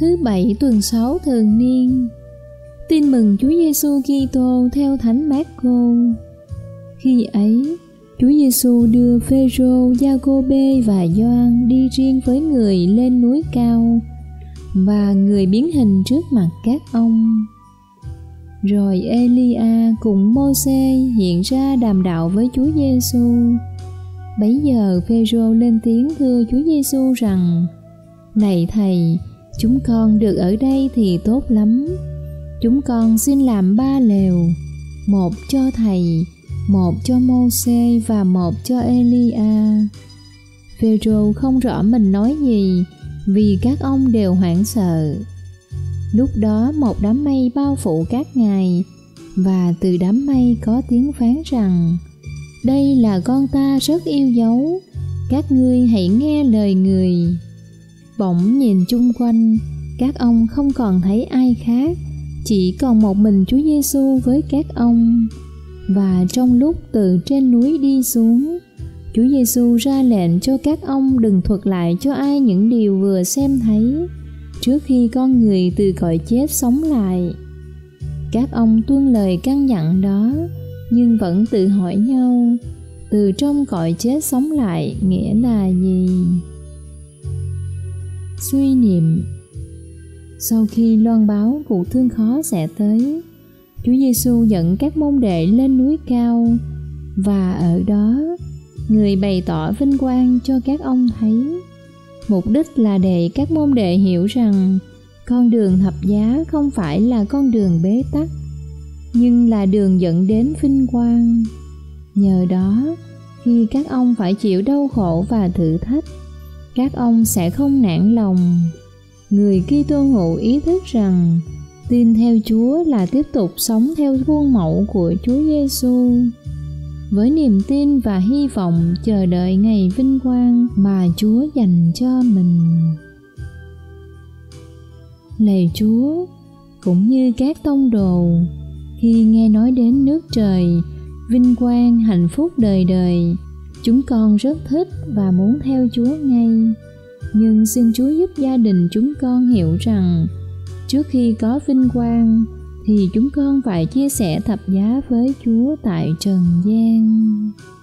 Thứ Bảy tuần 6 thường niên. Tin mừng Chúa Giêsu Kitô theo Thánh Mác-cô. Khi ấy, Chúa Giêsu đưa Phêrô, Gia-cô-bê và Gioan đi riêng với người lên núi cao, và người biến hình trước mặt các ông. Rồi Ê-li-a cùng Mô-sê hiện ra đàm đạo với Chúa Giêsu. Bấy giờ Phêrô lên tiếng thưa Chúa Giêsu rằng: Này Thầy, chúng con được ở đây thì tốt lắm. Chúng con xin làm 3 lều, một cho Thầy, một cho Mô-sê và một cho Ê-li-a. Phêrô không rõ mình nói gì, vì các ông đều hoảng sợ. Lúc đó một đám mây bao phủ các ngài, và từ đám mây có tiếng phán rằng: Đây là con ta rất yêu dấu, các ngươi hãy nghe lời người. Bỗng nhìn chung quanh, các ông không còn thấy ai khác, chỉ còn một mình Chúa Giêsu với các ông. Và trong lúc từ trên núi đi xuống, Chúa Giêsu ra lệnh cho các ông đừng thuật lại cho ai những điều vừa xem thấy, trước khi con người từ cõi chết sống lại. Các ông tuân lời căn dặn đó, nhưng vẫn tự hỏi nhau, từ trong cõi chết sống lại nghĩa là gì? Suy niệm. Sau khi loan báo vụ thương khó sẽ tới, Chúa Giêsu dẫn các môn đệ lên núi cao, và ở đó người bày tỏ vinh quang cho các ông thấy. Mục đích là để các môn đệ hiểu rằng con đường thập giá không phải là con đường bế tắc, nhưng là đường dẫn đến vinh quang. Nhờ đó, khi các ông phải chịu đau khổ và thử thách, các ông sẽ không nản lòng. Người Kitô hữu ý thức rằng tin theo Chúa là tiếp tục sống theo khuôn mẫu của Chúa Giêsu, với niềm tin và hy vọng chờ đợi ngày vinh quang mà Chúa dành cho mình. Lạy Chúa, cũng như các tông đồ, khi nghe nói đến nước trời, vinh quang, hạnh phúc đời đời, chúng con rất thích và muốn theo Chúa ngay. Nhưng xin Chúa giúp gia đình chúng con hiểu rằng trước khi có vinh quang thì chúng con phải chia sẻ thập giá với Chúa tại trần gian.